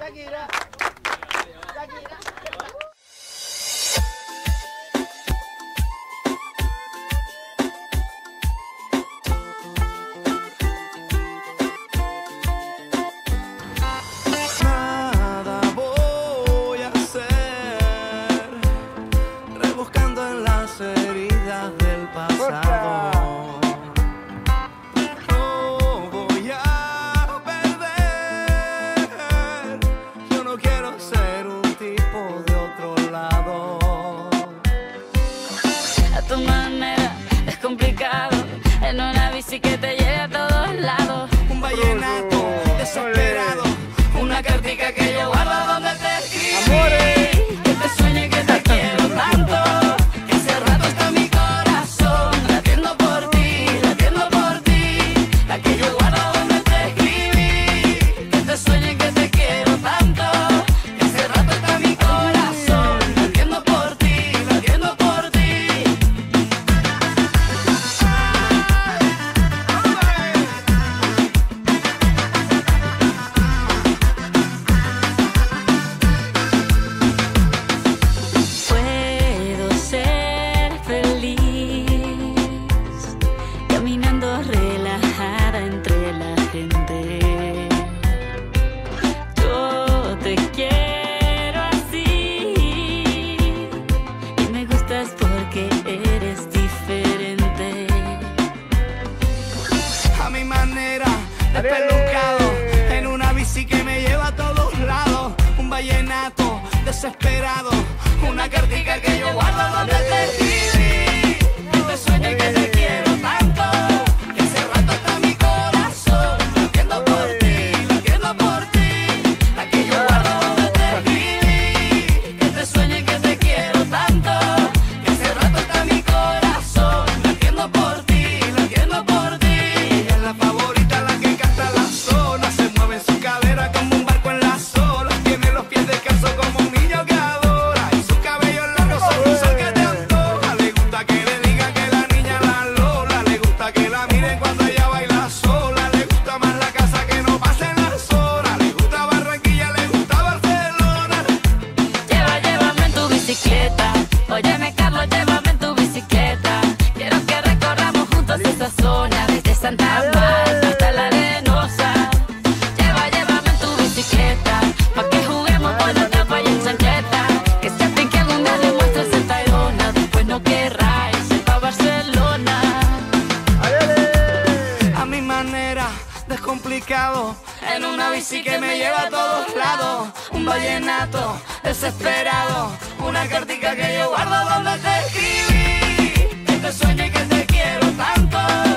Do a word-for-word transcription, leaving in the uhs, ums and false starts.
Shakira. Shakira. Nada voy a hacer, rebuscando en las heridas del pasado. No voy a perder, yo no quiero ser un tipo de otro lado. A tu manera es complicado, en una bici que te lleve a todos lados. Un vallenato desesperado, una cartica que yo guardo donde te escribí. Amores. Que te sueñe que te quiero tanto, que hace rato está mi corazón latiendo por ti, latiendo por ti. La que yo guardo donde te escribí. Que te sueñe que te quiero tanto, que hace rato está mi corazón latiendo por ti, latiendo por ti. Puedo ser feliz caminando relajada entre la gente. Yo te quiero así y me gustas porque eres diferente. A mi manera, despelucado, en una bici que me lleva a todos lados. Un vallenato desesperado, una cartica que yo guardo donde te escribí. Que te sueño y que te quiero tanto, que hace rato está mi corazón latiendo por ti, latiendo por ti. La que yo guardo donde te escribí. Que te sueño y que te quiero tanto, que hace rato está mi corazón latiendo por ti, latiendo por ti. Ella es la favorita, la que canta la zona, se mueve en su cadera como un barco en las olas. Tiene los pies descalzos como un niño que adora, y sus cabellos largos son un sol que te antoja. Le gusta que le digan que la niña la Lola, le gusta que la miren cuando ella baila sola. Le gusta más la casa que no pasen las horas. Le gusta Barranquilla, le gusta Barcelona. Lleva, llévame en tu bicicleta. Óyeme, Carlos, llévame en tu bicicleta. Quiero que recorramos juntos esa zona, desde Santa Marta hasta la Arenosa. Lleva, llévame en tu bicicleta, pa' que juguemos por la tapa y en chancleta. Que se fin que algún día le muestres el Tayrona, después no querrá irse pa' Barcelona. A mi manera, descomplicado, en una bici que me lleva a todos lados. Un vallenato desesperado, una cartica que yo guardo donde te escribí. Que te sueño y que te quiero tanto.